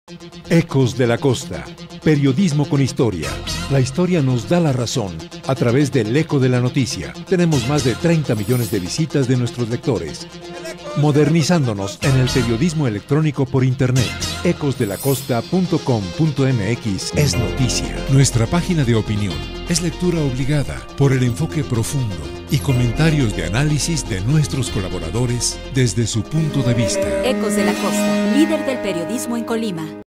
Ecos de la Costa. Periodismo con historia. La historia nos da la razón. A través del Eco de la Noticia. Tenemos más de 30 millones de visitas de nuestros lectores. Modernizándonos en el periodismo electrónico por internet. ecosdelacosta.com.mx es noticia. Nuestra página de opinión es lectura obligada por el enfoque profundo y comentarios de análisis de nuestros colaboradores desde su punto de vista. Ecos de la Costa, líder del periodismo en Colima.